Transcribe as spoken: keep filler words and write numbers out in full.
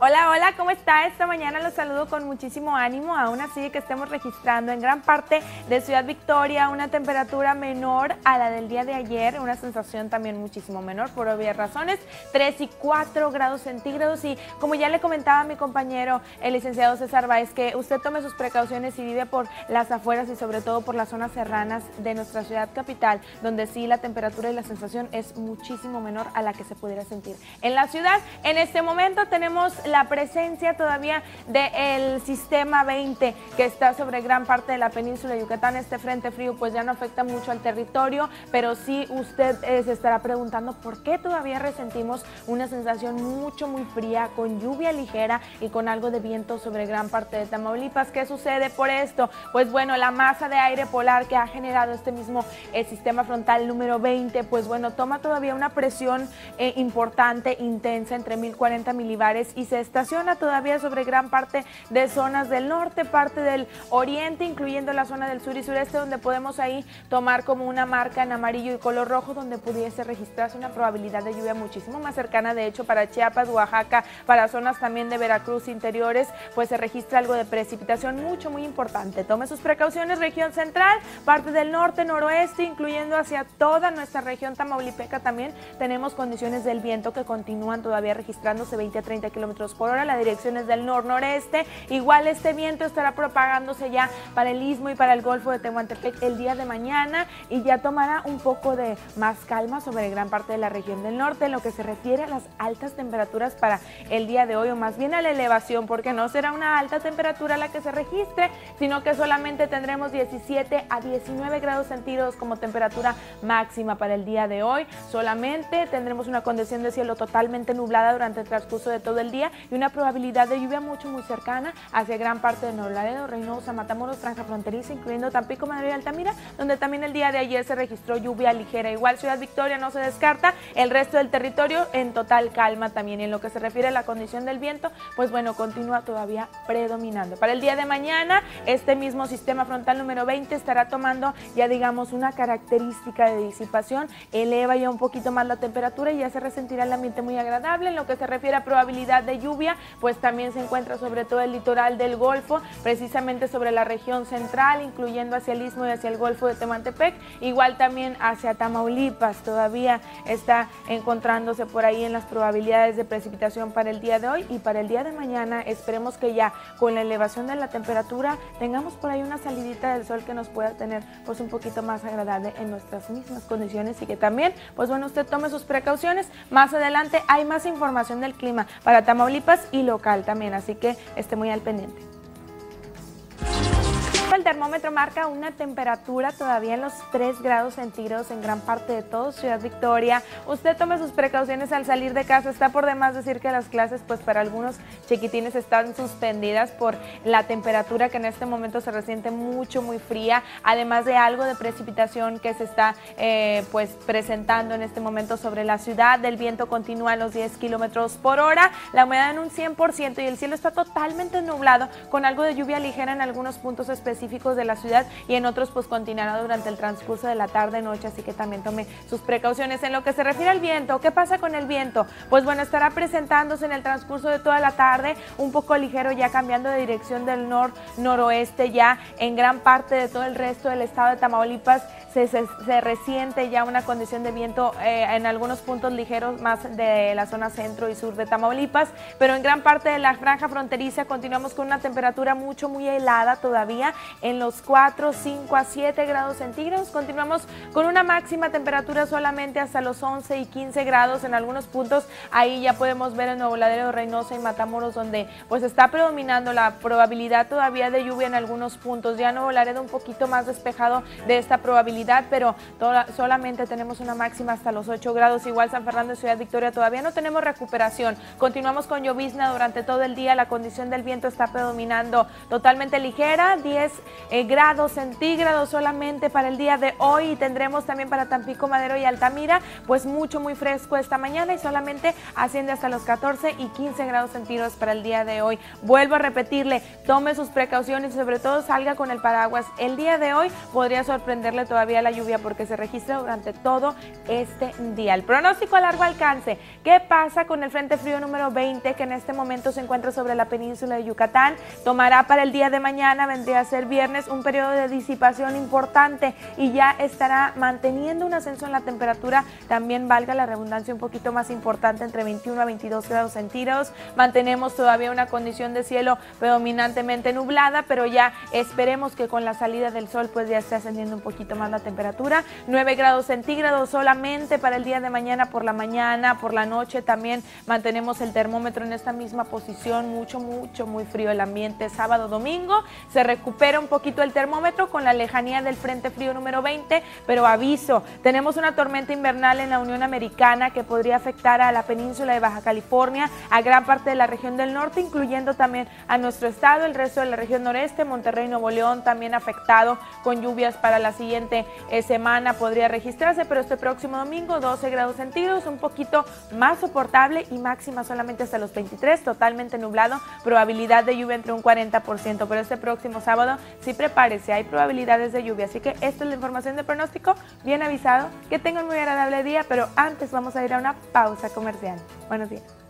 Hola, hola, ¿cómo está? Esta mañana los saludo con muchísimo ánimo, aún así que estemos registrando en gran parte de Ciudad Victoria una temperatura menor a la del día de ayer, una sensación también muchísimo menor por obvias razones, tres y cuatro grados centígrados, y como ya le comentaba a mi compañero, el licenciado César Báez, que usted tome sus precauciones y vive por las afueras y sobre todo por las zonas serranas de nuestra ciudad capital, donde sí la temperatura y la sensación es muchísimo menor a la que se pudiera sentir en la ciudad. En este momento tenemos la presencia todavía del sistema veinte que está sobre gran parte de la península de Yucatán. Este frente frío pues ya no afecta mucho al territorio, pero sí usted eh, se estará preguntando por qué todavía resentimos una sensación mucho muy fría, con lluvia ligera y con algo de viento sobre gran parte de Tamaulipas. ¿Qué sucede por esto? Pues bueno, la masa de aire polar que ha generado este mismo eh, sistema frontal número veinte, pues bueno, toma todavía una presión eh, importante, intensa, entre mil cuarenta milibares, y se estaciona todavía sobre gran parte de zonas del norte, parte del oriente, incluyendo la zona del sur y sureste, donde podemos ahí tomar como una marca en amarillo y color rojo, donde pudiese registrarse una probabilidad de lluvia muchísimo más cercana. De hecho, para Chiapas, Oaxaca, para zonas también de Veracruz interiores, pues se registra algo de precipitación mucho, muy importante. Tome sus precauciones. Región central, parte del norte, noroeste, incluyendo hacia toda nuestra región tamaulipeca, también tenemos condiciones del viento que continúan todavía registrándose veinte a treinta kilómetros por hora. La dirección es del nor-noreste. Igual este viento estará propagándose ya para el istmo y para el golfo de Tehuantepec el día de mañana, y ya tomará un poco de más calma sobre gran parte de la región del norte en lo que se refiere a las altas temperaturas para el día de hoy, o más bien a la elevación, porque no será una alta temperatura la que se registre, sino que solamente tendremos diecisiete a diecinueve grados centígrados como temperatura máxima para el día de hoy. Solamente tendremos una condición de cielo totalmente nublada durante el transcurso de todo el día y una probabilidad de lluvia mucho muy cercana hacia gran parte de Nuevo Laredo, Reynosa, Matamoros, franja fronteriza, incluyendo Tampico, Madero y Altamira, donde también el día de ayer se registró lluvia ligera. Igual Ciudad Victoria no se descarta, el resto del territorio en total calma también. Y en lo que se refiere a la condición del viento, pues bueno, continúa todavía predominando. Para el día de mañana, este mismo sistema frontal número veinte estará tomando ya digamos una característica de disipación, eleva ya un poquito más la temperatura y ya se resentirá el ambiente muy agradable. En lo que se refiere a probabilidad de lluvia, pues también se encuentra sobre todo el litoral del Golfo, precisamente sobre la región central, incluyendo hacia el istmo y hacia el Golfo de Tehuantepec, igual también hacia Tamaulipas, todavía está encontrándose por ahí en las probabilidades de precipitación para el día de hoy y para el día de mañana. Esperemos que ya con la elevación de la temperatura tengamos por ahí una salidita del sol que nos pueda tener pues un poquito más agradable en nuestras mismas condiciones, y que también pues bueno, usted tome sus precauciones. Más adelante hay más información del clima para Tamaulipas y local también, así que esté muy al pendiente. El termómetro marca una temperatura todavía en los tres grados centígrados en gran parte de todo Ciudad Victoria. Usted tome sus precauciones al salir de casa. Está por demás decir que las clases pues para algunos chiquitines están suspendidas por la temperatura que en este momento se resiente mucho, muy fría, además de algo de precipitación que se está eh, pues presentando en este momento sobre la ciudad. El viento continúa a los diez kilómetros por hora, la humedad en un cien por ciento y el cielo está totalmente nublado con algo de lluvia ligera en algunos puntos específicos de la ciudad, y en otros pues continuará durante el transcurso de la tarde noche, así que también tome sus precauciones. En lo que se refiere al viento, ¿qué pasa con el viento? Pues bueno, estará presentándose en el transcurso de toda la tarde un poco ligero, ya cambiando de dirección del nor-noroeste. Ya en gran parte de todo el resto del estado de Tamaulipas se, se, se resiente ya una condición de viento eh, en algunos puntos ligeros más de la zona centro y sur de Tamaulipas, pero en gran parte de la franja fronteriza continuamos con una temperatura mucho muy helada todavía en los cuatro, cinco a siete grados centígrados. Continuamos con una máxima temperatura solamente hasta los once y quince grados en algunos puntos. Ahí ya podemos ver en Nuevo Laredo, Reynosa y Matamoros, donde pues está predominando la probabilidad todavía de lluvia en algunos puntos. Ya Nuevo Laredo un poquito más despejado de esta probabilidad, pero toda, solamente tenemos una máxima hasta los ocho grados. Igual San Fernando y Ciudad Victoria todavía no tenemos recuperación. Continuamos con llovizna durante todo el día. La condición del viento está predominando totalmente ligera, diez Eh, grados centígrados solamente para el día de hoy, y tendremos también para Tampico, Madero y Altamira pues mucho muy fresco esta mañana, y solamente asciende hasta los catorce y quince grados centígrados para el día de hoy. Vuelvo a repetirle, tome sus precauciones y sobre todo salga con el paraguas. El día de hoy podría sorprenderle todavía día la lluvia porque se registra durante todo este día. El pronóstico a largo alcance. ¿Qué pasa con el Frente Frío número veinte que en este momento se encuentra sobre la península de Yucatán? Tomará para el día de mañana, vendría a ser viernes, un periodo de disipación importante y ya estará manteniendo un ascenso en la temperatura, también valga la redundancia, un poquito más importante, entre veintiuno a veintidós grados centígrados. Mantenemos todavía una condición de cielo predominantemente nublada, pero ya esperemos que con la salida del sol pues ya esté ascendiendo un poquito más la temperatura. nueve grados centígrados solamente para el día de mañana por la mañana, por la noche también mantenemos el termómetro en esta misma posición, mucho, mucho, muy frío el ambiente. Sábado, domingo se recupera un poquito el termómetro con la lejanía del Frente Frío número veinte, pero aviso, tenemos una tormenta invernal en la Unión Americana que podría afectar a la península de Baja California, a gran parte de la región del norte, incluyendo también a nuestro estado, el resto de la región noreste, Monterrey, Nuevo León, también afectado con lluvias para la siguiente eh, semana podría registrarse, pero este próximo domingo doce grados centígrados, un poquito más soportable y máxima solamente hasta los veintitrés, totalmente nublado, probabilidad de lluvia entre un cuarenta por ciento, pero este próximo sábado sí prepárese, hay probabilidades de lluvia, así que esta es la información de pronóstico, bien avisado, que tengan un muy agradable día, pero antes vamos a ir a una pausa comercial. Buenos días.